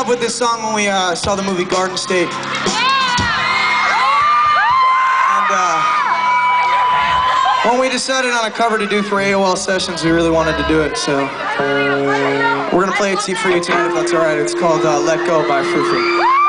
love with this song when we saw the movie Garden State. And when we decided on a cover to do for AOL Sessions, we really wanted to do it, so we're gonna play it for you tonight if that's alright. It's called Let Go by Frou Frou.